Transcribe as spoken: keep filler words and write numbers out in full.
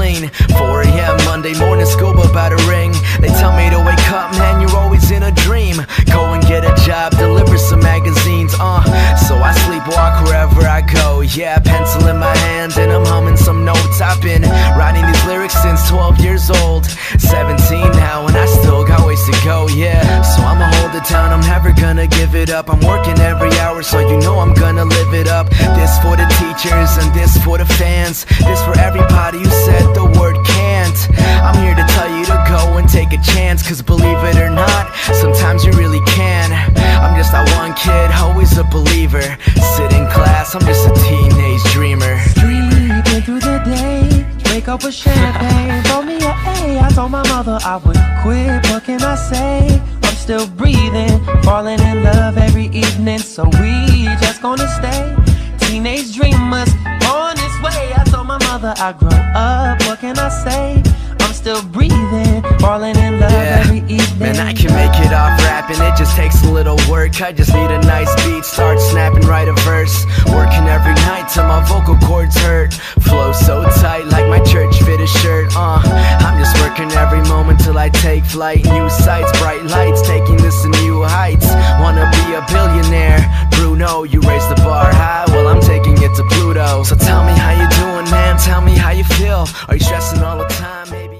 clean. Four A M Monday morning, school about to ring. They tell me to wake up, man, you're always in a dream. Go and get a job, deliver some magazines, uh So I sleepwalk wherever I go, yeah. Pencil in my hand and I'm humming some notes. I've been writing these lyrics since twelve years old. Seventeen now and I still got ways to go, yeah. So I'ma hold it down, I'm never gonna give it up. I'm working every hour, so you know I'm gonna live it up. This for the teachers and this for the fans. This for everybody who said the word can't. I'm here to tell you to go and take a chance, cause believe it or not, sometimes you really can. I'm just that one kid, always a believer. Sit in class, I'm just a teenage dreamer. Sleeping through the day, wake up with champagne, roll me a A. I told my mother I would quit, what can I say? I'm still breathing, falling in love every evening. So we just gonna stay teenage dreamers on this way. I told my mother I grow up, what can I say? I'm still breathing, falling in love yeah. every evening. Man, I can make it off rapping, it just takes a little work. I just need a nice beat, start snapping, write a verse. Working every night till my vocal cords hurt. Flow so tight like my church fitted shirt, uh I'm just working every moment till I take flight. New sights, bright lights, taking this to new heights. Wanna be a billionaire, Bruno, you raise the bar high, well I'm taking it to Pluto. So tell me how you doing, man, tell me how you feel. Are you stressing on